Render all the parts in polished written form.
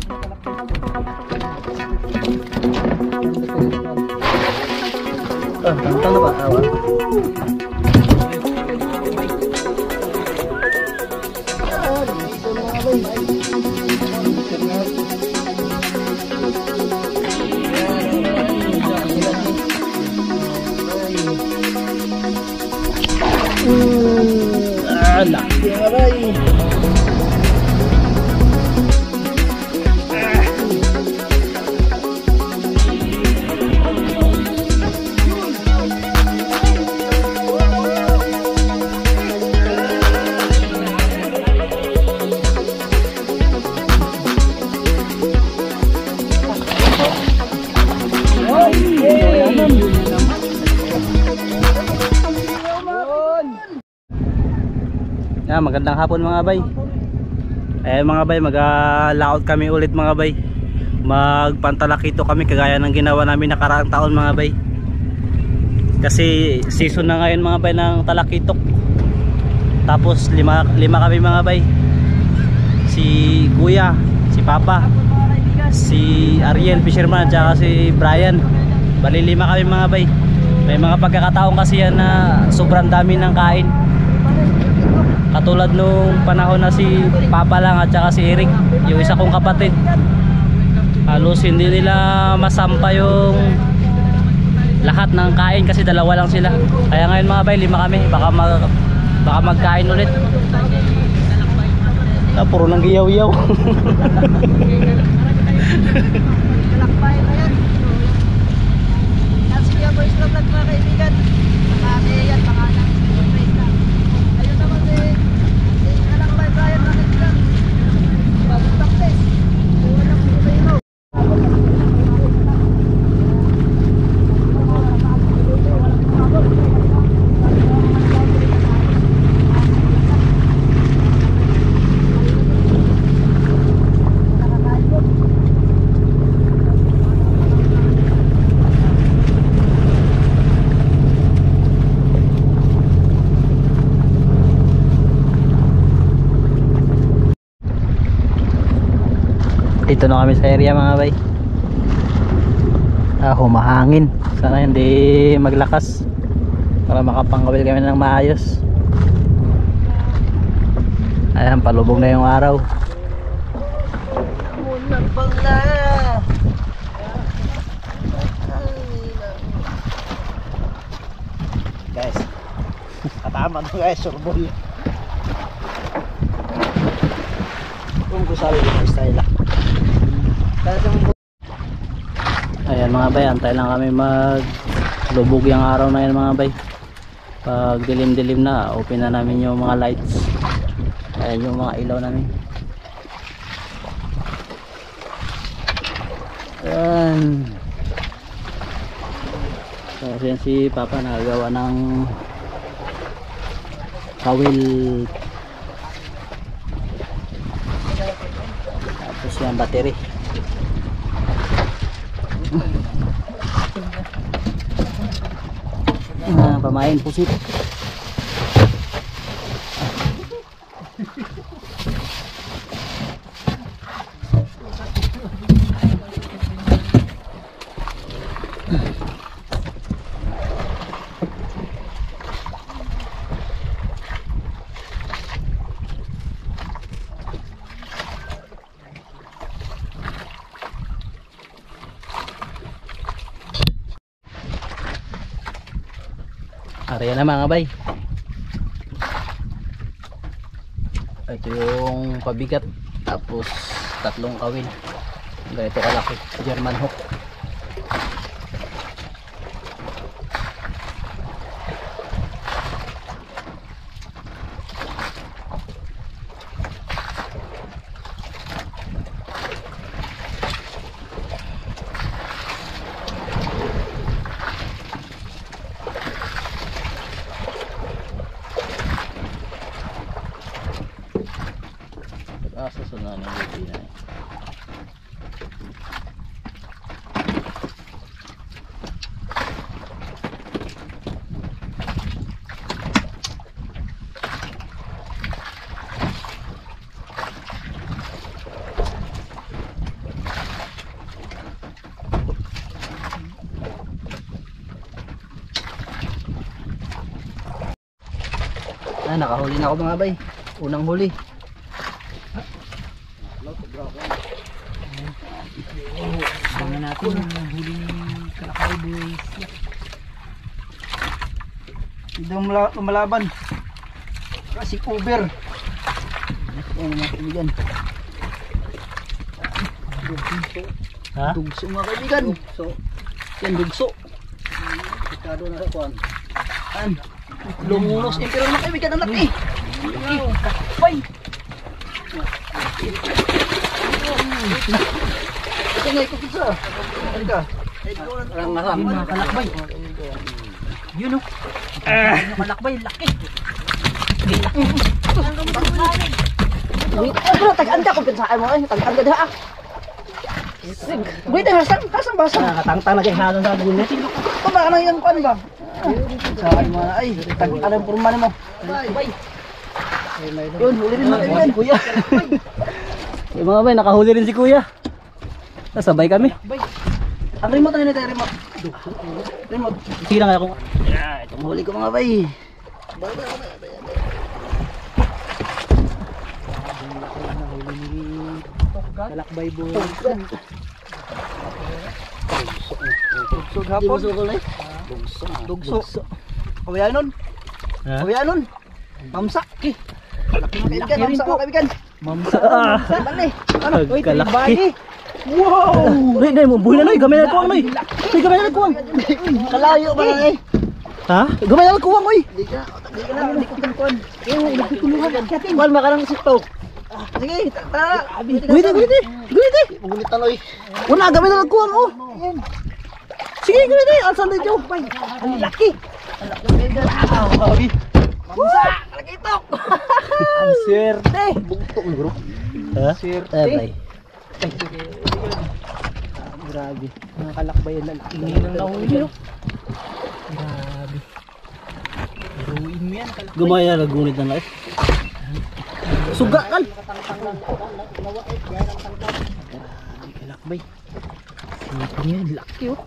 Tantang na ba? Awan. Laki nga ray. Magandang hapon mga bay. Mga bay, mag-layout kami ulit mga bay. Magpantalakito kami kagaya ng ginawa namin nakaraang taon mga bay. Kasi season na ngayon mga bay ng talakitok. Tapos lima kami mga bay. Si Kuya, si Papa, si Ariel Fisherman at saka si Brian. Bali 5 kami mga bay. May mga pagkakataon kasi yan na sobrang dami ng kain. Katulad nung panahon na si Papa lang at saka si Eric, yung isa kong kapatid, halos hindi nila masampa yung lahat ng kain kasi dalawa lang sila. Kaya ngayon mga bay, 5 kami, baka magkain ulit. Puro nang giyaw-yaw. Kalakbay na yan. Yan siya boys vlog mga kaibigan. Kasi yan pangalan. Ayun naman si Kalakbay Brian na kaibigan. Bagong taktes. Ayun lang po kayo. Dito na kami sa area mga bay. Humahangin. Sana hindi maglakas para makapanggawil kami ng maayos. Ayan, palubog na yung araw. Guys, katama to guys, surbol. Kung kusali yung style lah. Ayan mga bay, antay lang kami maglubog yung araw na yan mga bay. Pag dilim-dilim na, open na namin yung mga lights. Ayan yung mga ilaw namin. Ayan. So yan si Papa nagagawa ng kawil. Tapos yung battery. Pamain pusit. Area na mga bay. Ito yung pabigat. Tapos 3 kawil. Ganito kalaki. German hook. Susunod ng gabi na. Nakahuli na ako mga bay. Unang huli. Abangan natin ang huli ni Kalakbay boys. Hindi lumalaban. Kasi over. Ayan mga kaibigan. Ha? Dugso mga kaibigan. Yan dugso. Picado na sa kuwan. Ayan. Lumunos. Pero mga kaibigan ang laki. Kalakbay. Ito nga ikaw pizza. Ano ka? Yun mga kalakbay. Yun o. Kalakbay, laki. Bro, tag-anda ko pinsaan mo eh. Tag-anda dah ah. Wait, hasang basa. Nakatangtang na kay halang sa dulo. Ito ba ka na yan pan ba? Saan mo na ay. Tag-anong purman mo. Yun, huli rin mga kaibigan. Kuya. Yung mga bay, nakahuli rin si kuya. Nasabay kami. Ang remote na nito, remote. Remote. Sige na kaya kung... Itong huli ko mga bay. Kalakbay boy. Dugsog hapon. Dugso. Kawayanon. Ha? Kawayanon. Mamsa. Laki mga kaibigan. Mamsa mga kaibigan. Mamsa. Bali. Ano? Uy, Kalaki. bali. Wow! Nay, buhay na nay, gamay na kuwang nay. Nay, gamay na kuwang. Kalayo ba na eh? Ha? Gamay na kuwang oy. Di ka na. Di ka kuan. Kuan makarang sikto. Sige, tara. Gawin di. Ulit taloy. Wala, gamay na kuwang oh. Sige, gawin di. Alsan din yung. Ang laki. Mamsa. Laki ito. Ang swerte. Bugtok ni bro. Ha? Swerte. Aray. Grabe. Mga kalakbay yan. Ingin ng nahuli oh. Grabe. Iruin mo yan. Kalakbay. Gamay na nagunit na life. Suga kan. Kalakbay. Sipin yan. Laki oh.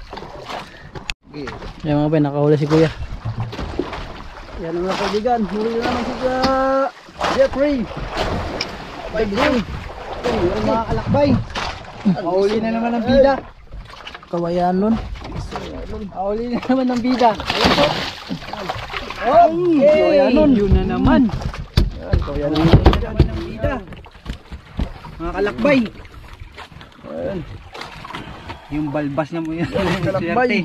Yung mga bay, nakahuli si kuya. Yan ang mga kaibigan. Huli na naman si Jeffrey. Jeffrey. Yung mga kalakbay. Mahuli na naman ang bida. Kawayan nun. Mahuli na naman ang bida. Ayun po. Okay. Yun na naman. Kawayan na naman ang bida. Mga kalakbay. Ayun. Yung balbas na mo yan. Kalakbay.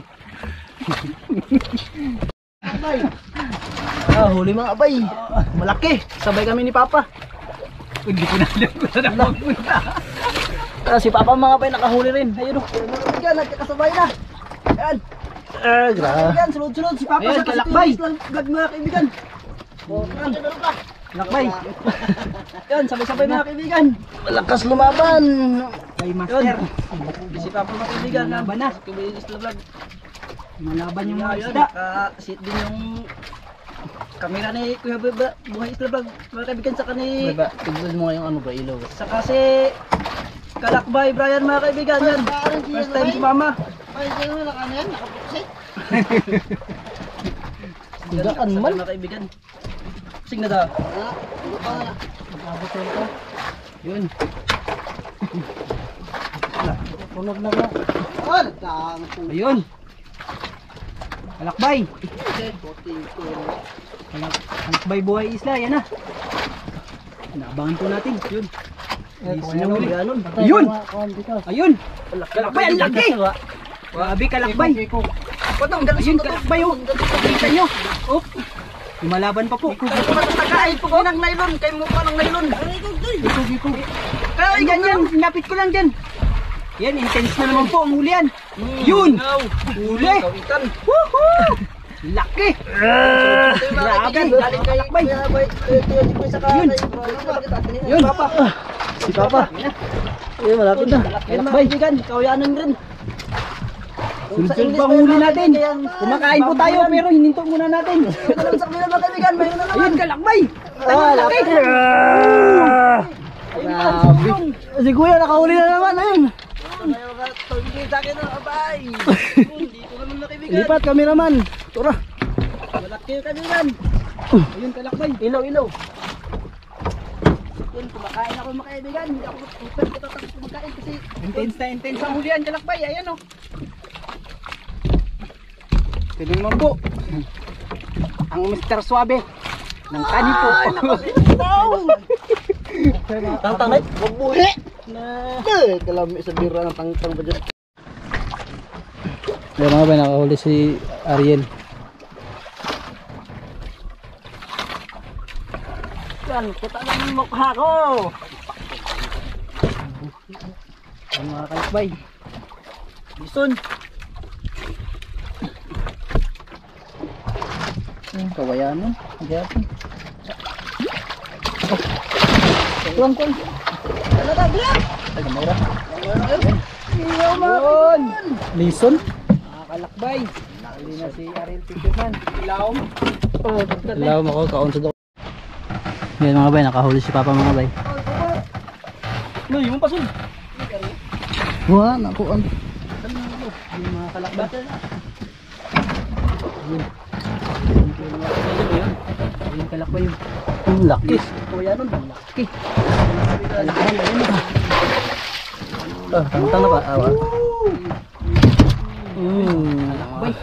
Huli mga bay. Malaki. Sabay kami ni Papa. Hindi ko na alam kung saan ako punta. Si Papa mga bay nakahuli rin. Ayun oh. Yan, nagkakasabay na. Yan. Grabe. Yan, sunod-sunod si Papa Ayan, sa kalakbay. vlog mga kaibigan. Kalakbay. Yan, sabay-sabay mga kaibigan. Malakas lumaban. Kay master. Si Papa mga kaibigan, laban na. Kubilis na vlog. Malaban yung mga Ayun, isda. naka-sit din yung kamera ni Kuya Buhay Isla Vlog. Mga kaibigan sa kani. Diba, tignan mo ngayong ano ba ilaw. Sa kasi Kalakbay Brian mga kaibigan yan. First time si Mama. Ay, sino na ano yan? Nakapuksit. Tigaan man. Mga kaibigan. Sing na daw. Yun. Tunog na nga. Ayun. Kalakbay. Kalakbay Buhay Isla, yan na. Naabangan po natin. Yun. Ayun. Ayun. Kalakbay, ang laki. Grabe kalakbay. Ayun, kalakbay oh. Kita nyo. Oh. Lumalaban pa po. Matagain po ng nylon. Kayo mukha ng nylon. Kaya ganyan. Napit ko lang dyan. Yan, intense na naman po ang hulian. Yun! Huli! Woohoo! Laki! Grabe! Kalakbay! Yun! Yun! Papa! Si Papa. Ayun, malapit na. Kalakbay! Kawayanan rin. Sunod pa huli natin. Kumakain po tayo pero hininto muna natin. Ayun, kalakbay! Laki! Grabe. Si Kuya nakahuli na naman. Ayun. Dito naman na kaibigan. Lipat cameraman. Tura. Malaki yung kaibigan. Ayun, kalakbay. Ilaw. Yun, kumakain ako mga kaibigan. Hindi ako tapos kumakain kasi intense ang hulihan, kalakbay. Ayan o. Pwede naman po. Ang Mr. Suabe ng kanipo. Tangtang ay, mabuhi! Kalami sa bira ng tangtang ba dyan? Ayan mga bay, nakahuli si Ariel. Yan, kita lang yung mukha ko. Ang mga kalakbay. Bison. Kawayan mo. Gapon. Tuang. Talaga, bilang. Kamera. Yun. Lison? Mga kalakbay. Nakali na si Ariel Fisherman. Ilaw. Oh, Hello, ako kaon sa doon. Ayan mga bay, nakahuli si Papa mga bay. no, yung pasun. Wah, nakuan. Yung mga kalakbay. Yung kalakbay yun. Ang laki. Kawayan nun, ang laki. Kalakaran ba yun? Tangtang na ba? Awa. Kalakbay.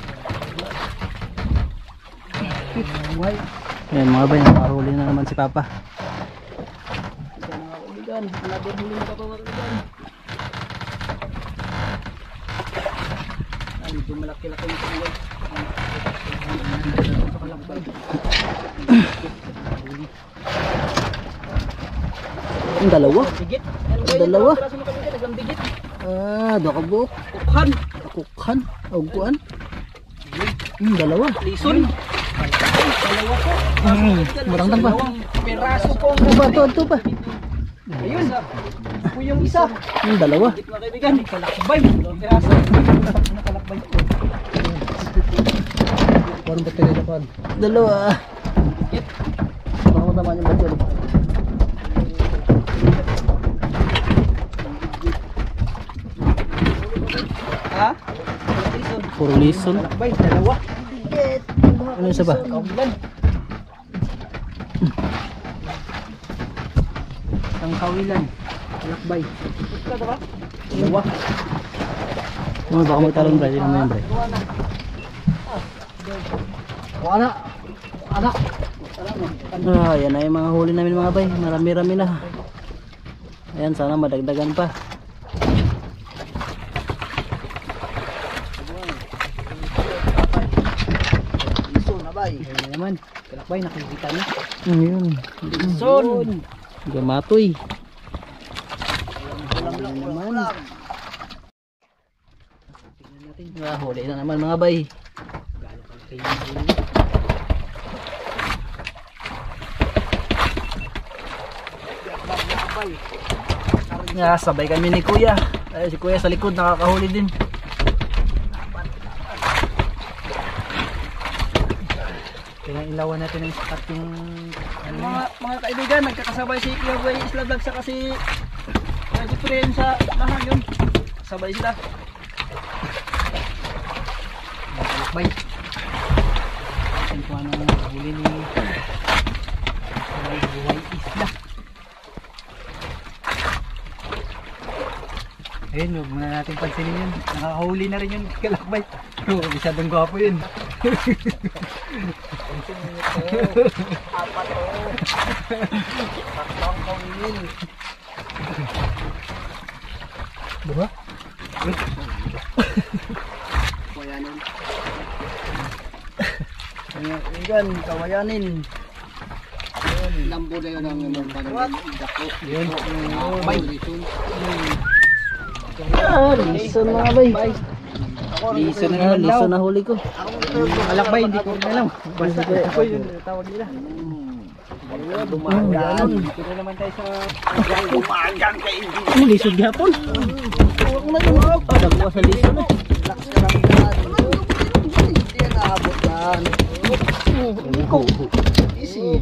Buhay. Ayan mga bay, nakahuli na naman si Papa. Isa mga kaibigan. Another huli na pa mga kaibigan. Ay, medyo malaki-laki yung kaibigan. Kalakbay. Ang dalawa. Bigit. Dalawa. Nagang bigit. Dakabok. Kukhan. Kukhan. Aguan. Dalawa. Lison. Dalawa po. Matangtang pa. Dalawang peraso po. Ito pa. Ayun. Po yung isa. Dalawa. Bigit mga kaibigan. Kalakbay. Dalawang peraso. Kalakbay. Parang ba't tayo napan? Dalawa. Baka matamaan yung bato. Ha? Puro lison. Kalakbay. Dalawa. Ano isa ba? Kawilan. Ang kawilan. Kalakbay. Dalawa. Ano baka magtalon bro? Sino mo yun bro? Wala. Yan na yung mga huli namin mga bay. Marami-rami na. Ayan, sana madagdagan pa. Lison na bay. Ayun naman. Kalakbay. Nakikita niyo. Ayun. Son. Gamatoy. Huli na naman mga bay. Sabay kami ni Kuya. Si Kuya sa likod nakakahuli din. Pinailawan natin ng sakat yung mga kaibigan, nagkakasabay si Kuya Boy Isla Vlog sa kasi Jeffrey sa lahat yun. Sabay sila. Kalakbay. Ang kuha ng huli ni Buhay Isla. Ayun, huwag muna natin pansinin yun. Nakakahuli na rin yun kalakbay. Masyadong gwapo yun. Apat o. Tatlong kawin. Buha? Kawayanin. Yan, kawayanin. Lambo na yun ang panahon. Yun. Bay. Lison mga bay. Lison na Ah, naman daw. lison na huli ko. Alakbay, hindi ko rin alam. Basta ako yun, tawag nila. Dumagan. Dito na naman tayo sa Dumagan kay hindi. Ano, lison gapon? Huwag na tumawag. Nagkuha sa lison eh. Relax ka lang yan. Hindi yan naabot yan. Easy.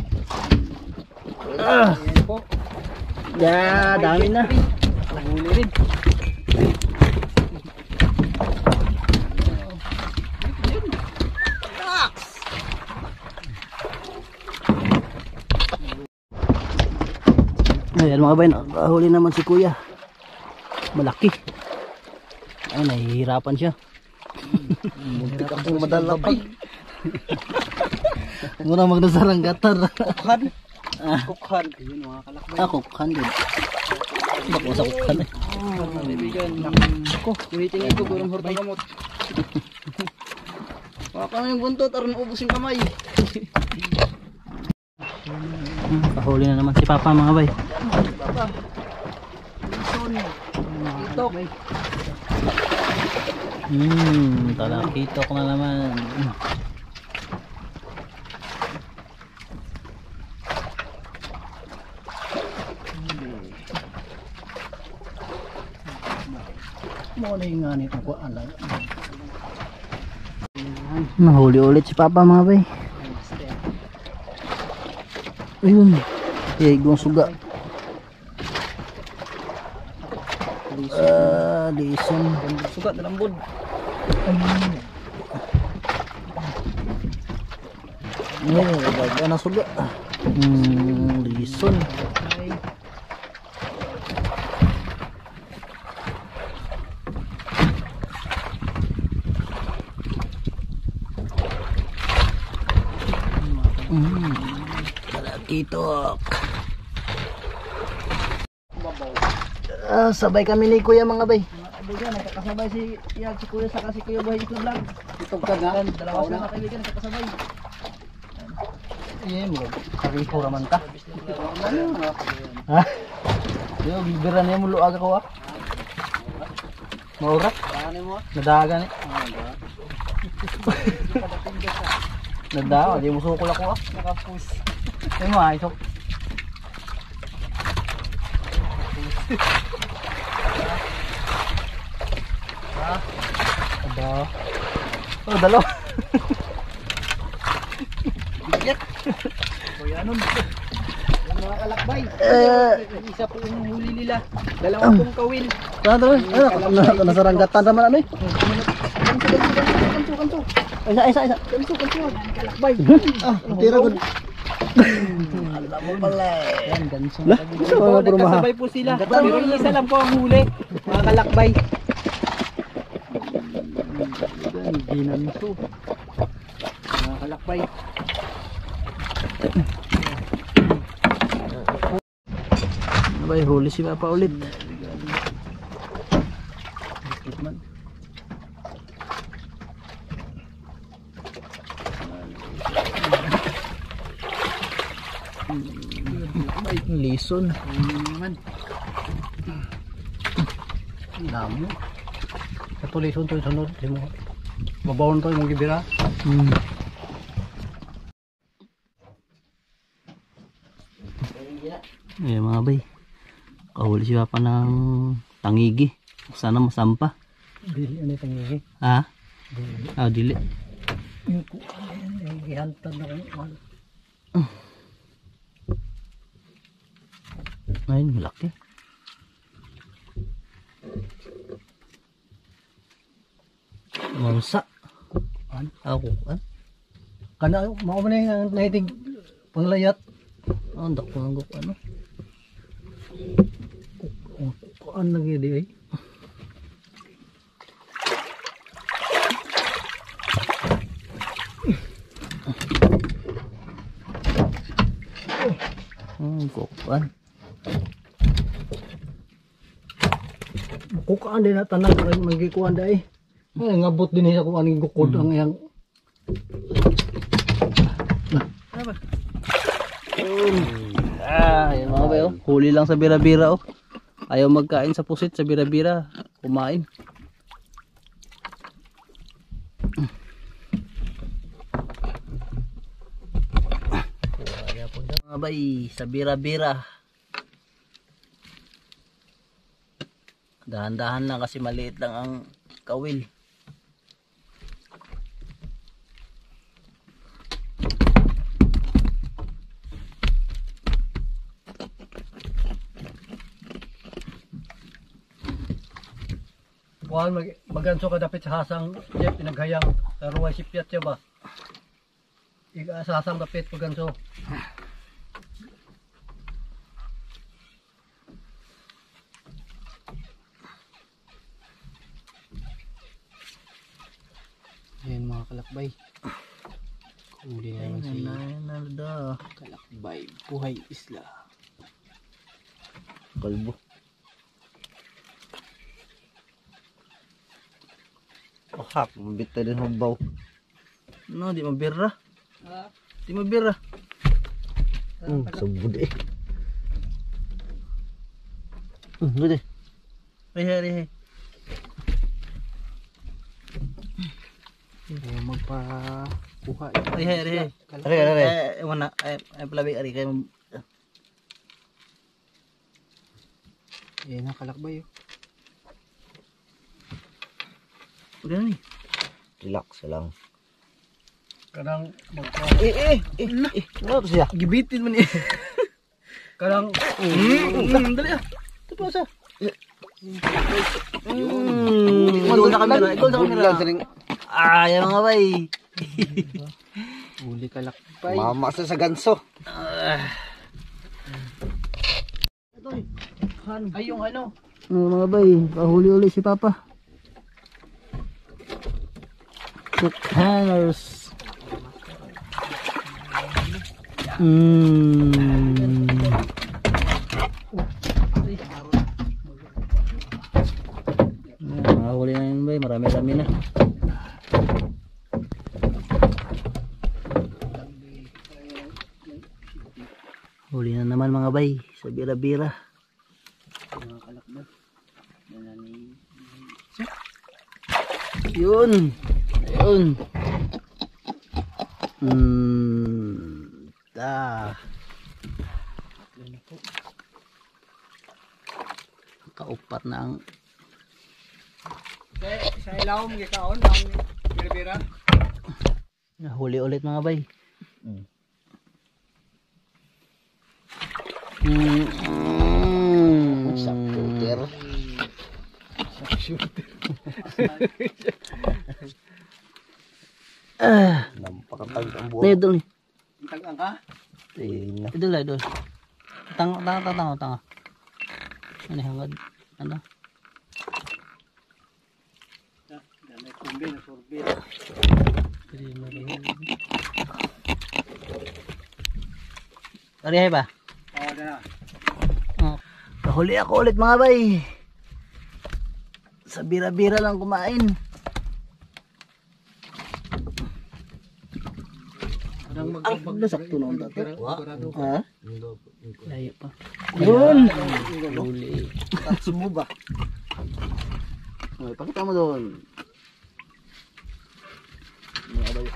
Dami na. huli rin. Ayan mga bay, nakahuli naman si kuya. Malaki. Ay, nahihirapan siya. Muntik akong madala pa. Muna magnasarang gatar. Kukhan. Kukhan. Ayun mga kalakbay. Kukhan din. Bako sa kukhan eh. Kaibigan. Ako, tinitingin ko gurong hortang gamot. Baka yung buntot, aron ubos yung kamay. Kahuli na naman si Papa mga bay. Papa. Lison. Itok. Talakitok na naman. Mo na yung ngani ko alam. Nahuli ulit si Papa mga bay. Ayun. Igong suga. Lison. Sugat na lambod. Baga na suga. Lison. Talakitok. Sabay kami ni Kuya mga bay. Kaibigan, nagkakasabay si Iyag, si Kuya, saka si Kuya Buhay Ito Vlog. Itong ka na. Dalawa sila kaibigan, nagkakasabay. Iya mo. Kariko raman ka. Ha? Yo bibira niya mo luag ako ah. Maura? Paano mo? Nadagan eh. Nadaga, di mo sukol ako ah. Nakapus. Ay mo ay sok. Ada. Oh, dalawa. Biyak. Kuya nun. Yung mga kalakbay. Isa po yung huli nila. Dalawang pong kawil. Tara. Nasaranggatan naman ano eh. Kanto. Isa. Kanto. Kalakbay. Tira gud. Alam mo pala eh. Yan ganso. So, nagkasabay po sila. Pero yung isa lang po ang huli. Mga kalakbay. Ginanso. Mga kalakbay. Abay, huli si Papa ulit. Lison. Damo. Ito lison to sunod. Mabawon to yung gibira. Ayan mga bay. Kahuli si Papa ng tangigi. Sana masampa. Dili ano tangi. Ha? Dili. Yung kuan ay gihantad na ko. Ayun, malaki. Mangsa. Ako. Kana mao man yung nahitig panglayat. Ang dako ng ano. Kuan lagi di ay. Kukuan. Kukaan din na tanan kay magikuan dai. Ay ngabot din sa kuan ng gukod ang yang. Ayan mga bay, oh. Huli lang sa bira-bira oh. Ayaw magkain sa pusit sa bira-bira. Kumain. Mga bay, sa bira-bira. Dahan-dahan lang kasi maliit lang ang kawil. Kuan maganso ka dapit sa hasang jet pinaghayang ruway sipyat siya ba. Iga sa hasang dapit maganso. mga kalakbay. Huli na naman si kalakbay. Buhay isla. Kalbo. Hak, mabit din hubaw. No, di mabira. Di mabira. Sabud eh. Gede. Rehe. Magpakuha. Rehe. Rehe. Mana ay palabi ari kay Yan ang kalakbay. udah nih. Relax lang. Kadang Kenapa sih ya? gibitin mo ni. Kadang Dali ah. Ito pa sa. Ikol sa kamera. Yan mga bay. Huli kalakbay. Mama sa ganso. Ay, yung ano? Mga bay, pahuli-uli si Papa. Hook hangers. Huli na yun bay, marami-rami na. Huli na naman mga bay, sa bira-bira. Yun. Ayun. Kaupat na ang Sa ilaw mo gikaon ang bira-bira. huli ulit mga bay. Shooter. Nampakatag ang buwan. Idol nih. Tagang ka? Idol lah idol. Tanga. Ano hangad? Ano? Dami kumbi na sorbe. Arihay ba? Oh, na. Kahuli ako ulit mga bay. Sa bira-bira lang kumain. Ang nasakto noon tato. Ha? Layo pa. Yun! Huli. Touch mo ba? Okay, pakita mo doon. Mga bay.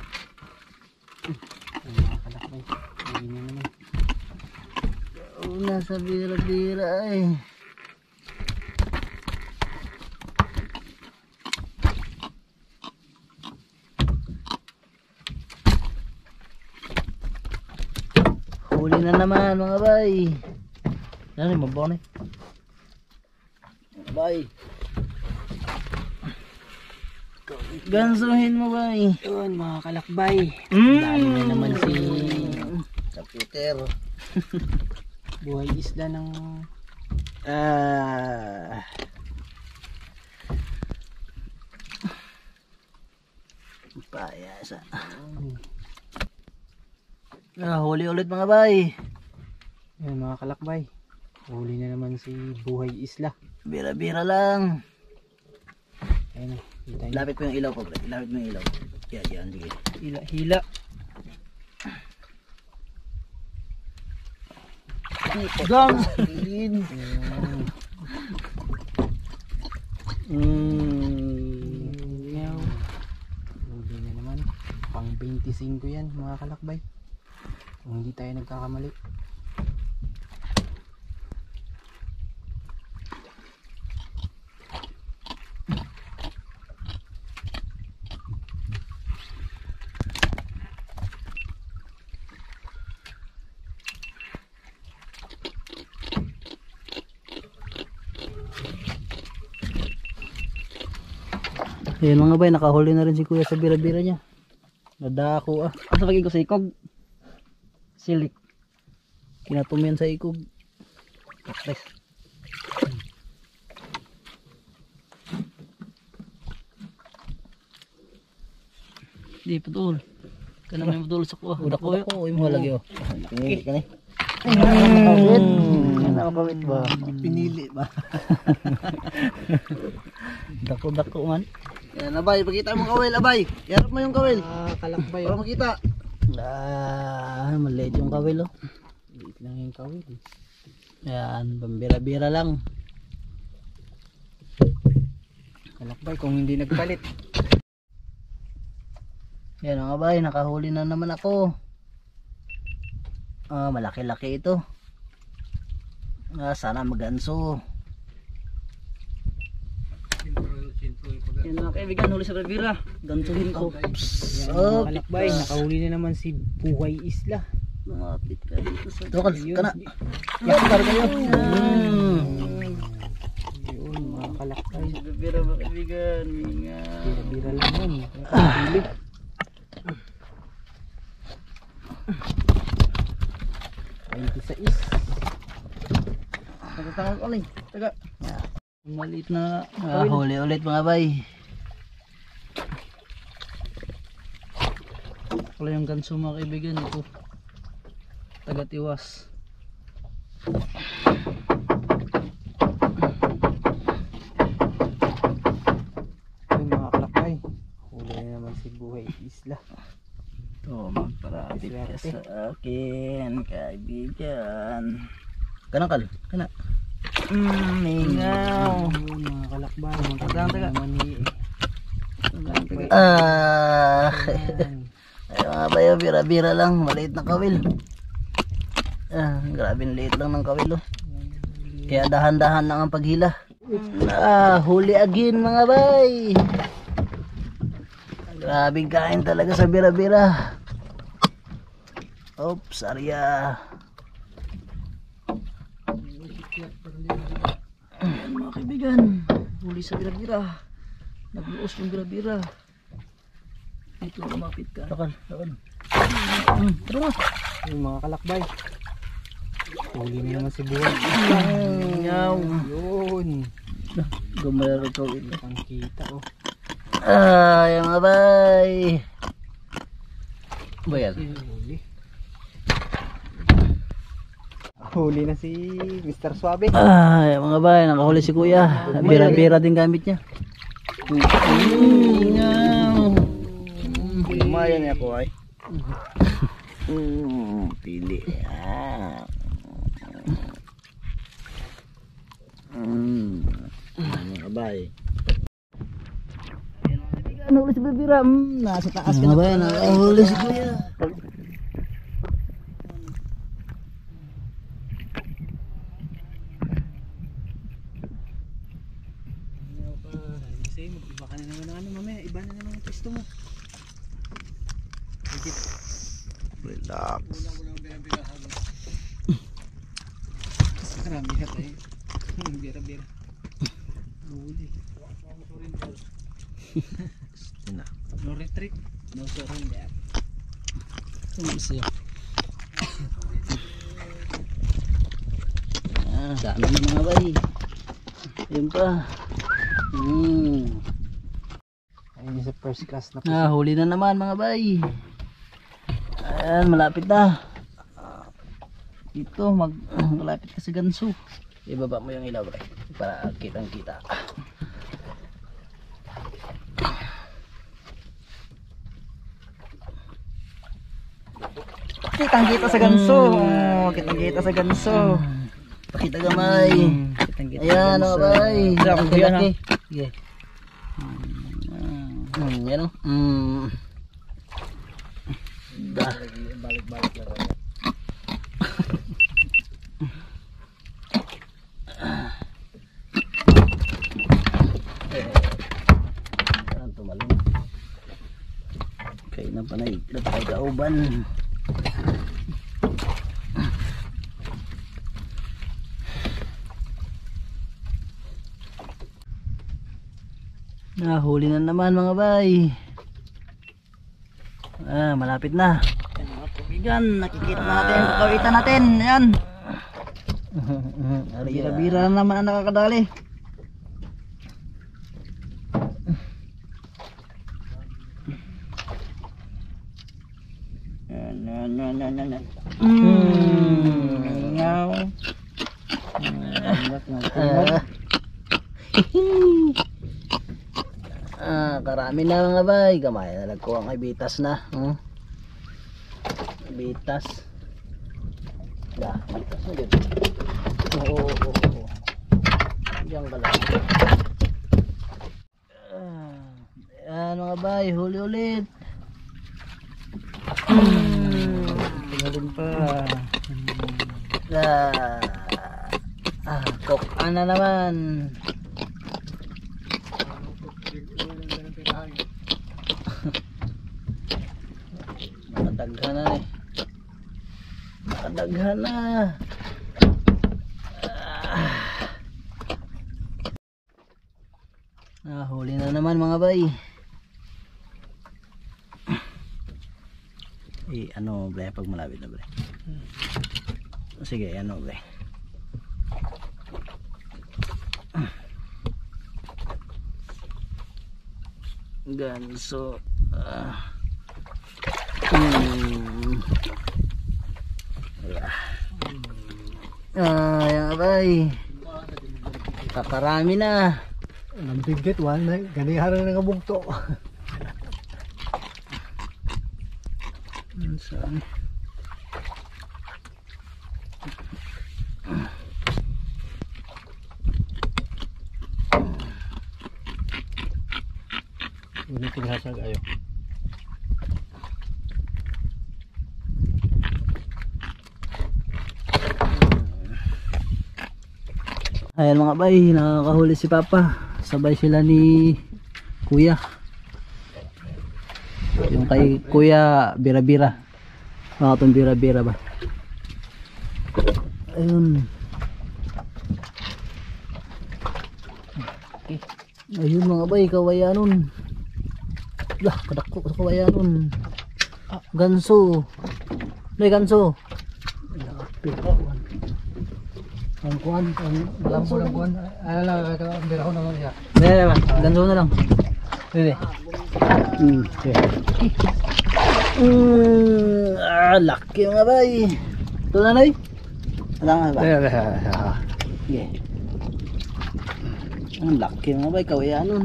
Mga kalakbay. Hindi na naman. Nasa bira-bira eh. Huli na naman mga bay. Ano yung mabaw na eh. Bay. Gansuhin mo bay. Yun mga kalakbay. Dali na naman si Computer. Buhay isla ng payasa. Huli ulit mga bay. yun mga kalakbay. Huli na naman si Buhay Isla. Bira-bira lang. Ayun na. Kita niyo. Lapit mo yung ilaw ko, pre. Lapit mo yung ilaw. Yan, sige. Hila. Gang! Huli na naman. Pang 25 yan mga kalakbay. Kung hindi tayo nagkakamali. Ayan mga bay, nakahuli na rin si kuya sa bira-bira niya. Nadako ah. Asa pagiging ko sa ikog? Silik. Kinatumian sa ikog. Tapos. Di putol. Kana may putol sa kuha. Udak ko imo lagi oh. Pinili ka ni. Kana makawit ba? Pinili ba? Dako man. Yan, abay, pakita mo kawil, abay. Yarap mo yung kawil. Kalakbay. Para makita. Maliit yung kawil oh. Liit lang yung kawil. Yan, pambira-bira lang. Kalakbay kung hindi nagpalit. Yan mga bay, nakahuli na naman ako. Malaki-laki ito. Sana maganso. Yan mga kaibigan, huli sa bira. Gantuhin ko. Oh, Kalakbay, nakahuli na naman si Buhay Isla. lumapit ka dito sa tukal kana. Yakar kayo. Yun mga kalakbay. Bira mga kaibigan, minga. Bira lang yun. Pili. Sa is. Nagtatangal ko ulit. Taga. Maliit na Huli ulit mga bay. wala yung ganso mga kaibigan ito. Tagat-iwas. Yung mga kalakbay. Huli na naman si Buhay Isla. Ito, magparapit ka sa akin, kaibigan. Kanang kana. Mingaw. Yun mga kalakbay. Taga. Mani. Ay mga bayo, bira-bira lang, maliit na kawil. Grabe liit lang ng kawil oh. Kaya dahan-dahan lang ang paghila. Huli again mga bay. Grabing kain talaga sa bira-bira. Oops, arya. Ayan mga kaibigan. Huli sa bira-bira. Nagluos yung bira-bira. Dito lumapit ka. Lakal. Tara nga. Yung mga kalakbay. Huli na naman si Buhay. Mingaw. Yun. Gumero kawil. Ang kita oh. Ay mga bay. Bayan. Huli. Huli na si Mr. Suabe. Ay mga bay, nakahuli si kuya. Bira-bira din gamit niya. Mingaw. Lumayan niya ko ay. Pili. Mga bay. Ano ulit si bira? Nasa taas ka na ba yan? Huli si kuya. Kasi mag-iba ka na naman ng ano mamaya. Iba na naman ang testo mo. Relax. Marami na tayo. Bira-bira. Huli. No retreat. No surrender. Dami na mga bay. Yun pa. Ayun sa first class na Huli na naman mga bay. Ayan, malapit na. Ito, malapit ka sa ganso. Ibaba mo yung ilaw bay para kitang kita. Kitang-kita sa ganso. Kitang-kita sa ganso. Pakita gamay. Ayan o bay. Laki. Sige. Yan o. Balik-balik lang. Ayan, tumalong. Kaya na panay. Datay kauban. Huli na naman mga bay. Malapit na. Mga kaibigan, nakikita na natin ang kawitan natin. Ayan. Bira-bira na naman ang nakakadali. Ngaw. Karami na mga bay. Gamay na nagkuha ng bitas na. Bitas. Bitas na yun. Oo. Diyan ka lang. Ayan mga bay, huli ulit. Tingnan pa. Kokan na naman. Nakadaghan na eh. Nakadaghan na. Huli na naman mga bay. Ano bre, pag malapit na bre. Sige, ano bre. Ganso. Ayan bay. Kakarami na. Nampigit wan, ganiharan na nga bugto. Saan? Uniting hasag ayo. Ayan mga bay, nakakahuli si Papa. Sabay sila ni Kuya. Yung kay Kuya Bira-Bira. Mga itong Bira-Bira ba? Ayun. Ayun mga bay, kawayanon. Lah, kadako sa kawayanon. Ganso. May ganso. Ang kuan, ang lambo ng kuan. Ala, biraho naman siya. Dede ba? Ganso na lang. Dede. Okay. Laki mga bay. Ito na noy. Wala nga ba? Sige. Ang laki mga bay, kawayanon.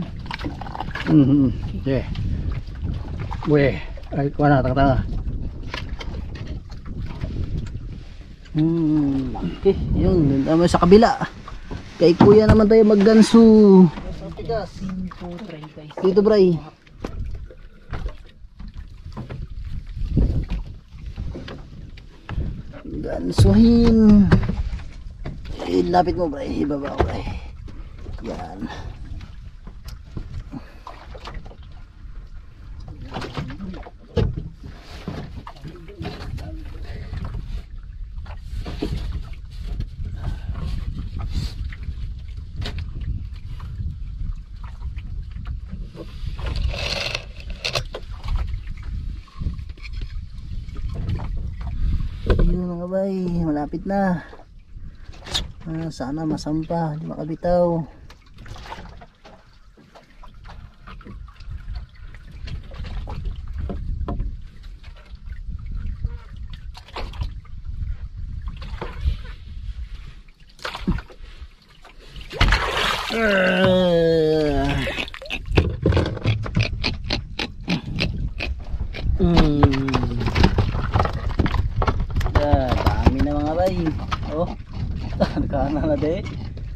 Okay. Weh, ay kuan na tanga-tanga. Laki. Yun, dun sa kabila. Kay Kuya naman tayo magganso. Dito bray. Gansuhin. Lapit mo bray, ibaba bray. Yan. Yun mga bay, malapit na. Sana masampa, di makabitaw. Dami na mga bay. Oh, nagkana na de.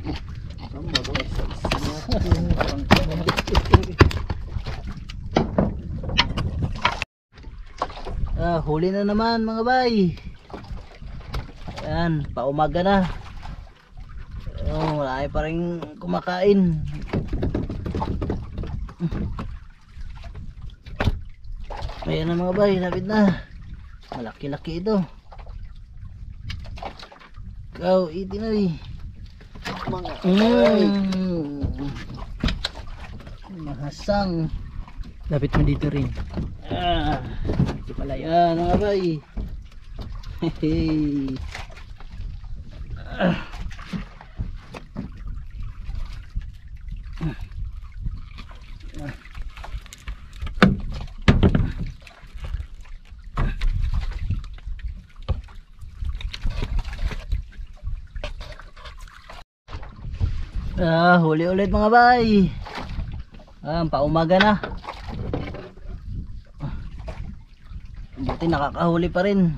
Huli na naman mga bay. Ayan, paumaga na. Marami pa rin kumakain. Ayan na mga bay, lapit na. Malaki-laki ito. Ikaw, itin na rin. Mahasang. Lapit mo dito rin. Ito pala yan mga bay. Hehe. Huli ulit mga bay. Paumaga na. Buti nakakahuli pa rin.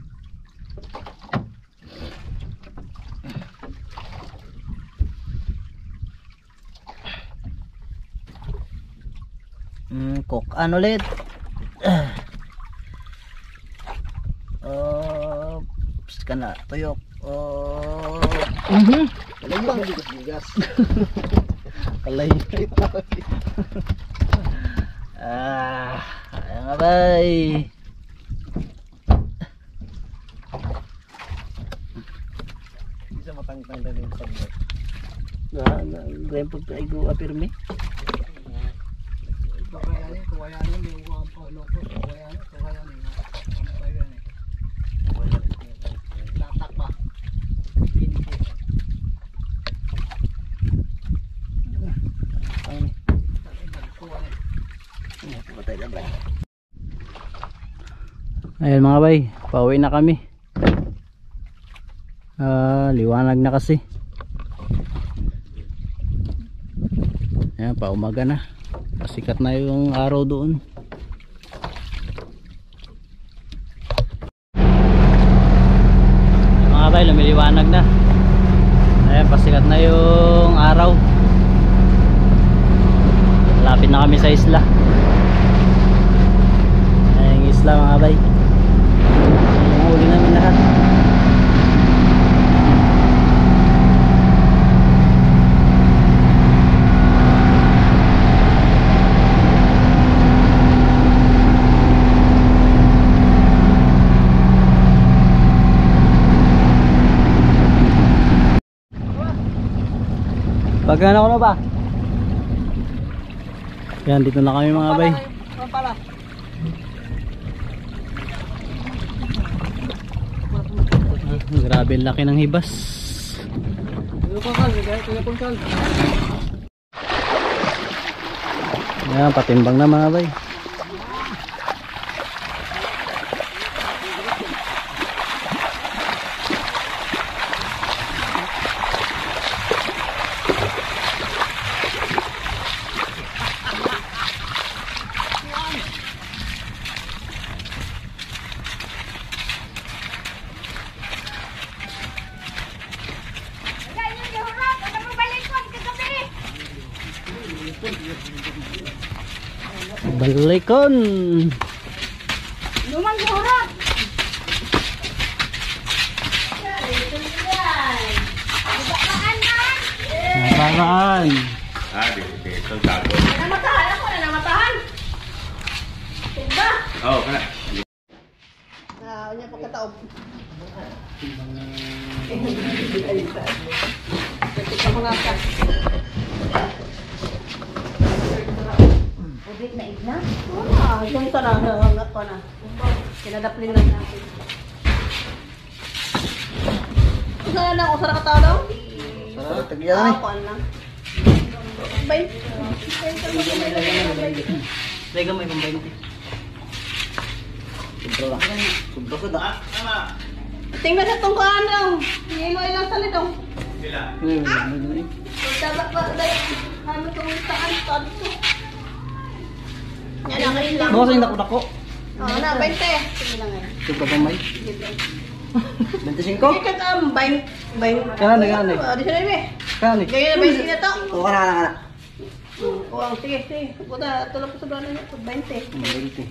Kokan ulit. Ka na, tuyok. Bigas. Kalay. Ayan nga bay. Bisa matang-tang din sa sabot. Ganyan pagkaigo apirme. Bakayan kuwayan ni uwang pa loko, kuwayan. Kampayan ni. Tatak pa. Ayan mga bay, pauwi na kami. Liwanag na kasi. Ayan, paumaga na. Pasikat na yung araw doon. Ayan, mga bay, lumiliwanag na. Ayan, pasikat na yung araw. Malapit na kami sa isla. Ayan yung isla mga bay. Ayan, huli namin lahat. Pagkano ko na ba? Yan, dito na kami mga bay. Grabe laki ng hibas. Yan, patimbang na mga bay. Balikon. Lumang gurot. Nakaraan. Dito tago. Namatahan ako na namatahan. Diba? Oh, kana. Unya pagkataob. Ubit na igna? Yung tanah na hangat ko na. Kinadaplin lang natin. Saan lang? Usara ka tao daw? Sarap, tagyan na Ako lang. Bay. Lega mo yung 20. Sobra lang. Sobra ko da. Tingnan sa itong kaano. Hilo ilang salito. Sila. Tabak ba? Ano itong istaan? Tadto. Yan ang ilang. Bawas yung dako-dako. Oo na, 20. Sige lang ngayon. Sobra pa may. 25? Ikat ang 20. Kana na, kana na. Di siya na Kana ni. Gaya na 20 na to. O kana na, kana. Oo, sige, sige. Puta, tulog ko sa doon na 20. 20.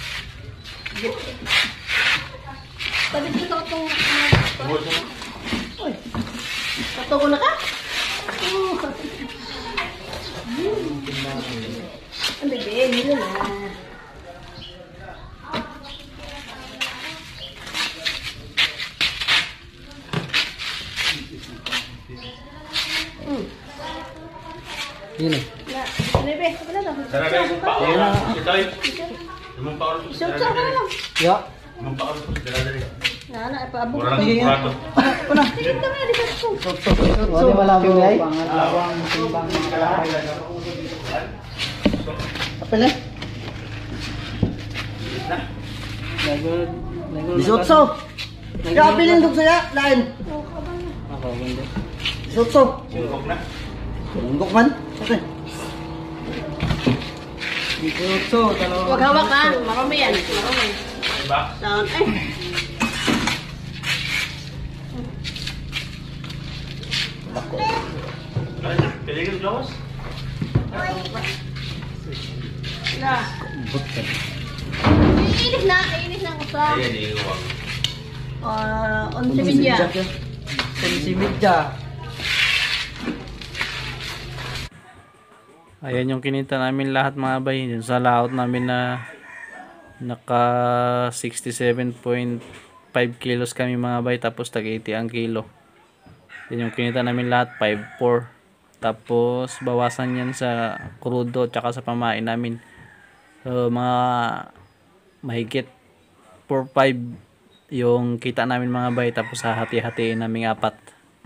Tadi ko sa itong... Uy, katugo na ka? Ang bebe, nilo na. Yun eh. Bebe, wala na. Sarabe yung paor. Itoy. Yung paor. Isang ka na lang. Ya. Yung paor ko dala-dala. Na, ipaabog Mura ko. lang kurato. Tingin ka nga, di ba ito? Wala malabing ay. Pangalawang timbang ng kalahay. Apel eh. 18. Kaya apelin dug saya lain. 18. Sungkok na. Tunggok man. Okay. Dito, dalawa. Huwag hawak ha. Marami yan. Marami. Diba? Down. Eh. Piligil, Jawas? Na. Iinis na. Iinis na ko sa. Ayan, iiwag. On si Midya. Si Midya. Ayan yung kinita namin lahat mga bay. Yung sa layout namin na naka 67.5 kilos kami mga bay. Tapos tag 80 ang kilo. Yan yung kinita namin lahat 5.4. Tapos bawasan yan sa krudo tsaka sa pamain namin. So mga mahigit 4.5 yung kita namin mga bay. Tapos hahati-hatiin namin 4.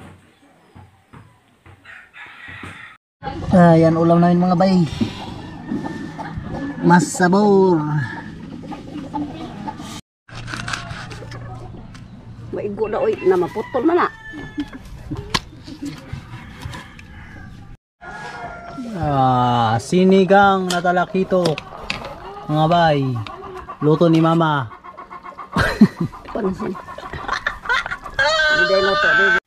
Yan ulam namin mga bay. Mas sabor. Maigo na oy. Na maputol man na. Sinigang na talakito mga bay. Luto ni mama. Pansin. Hindi na to.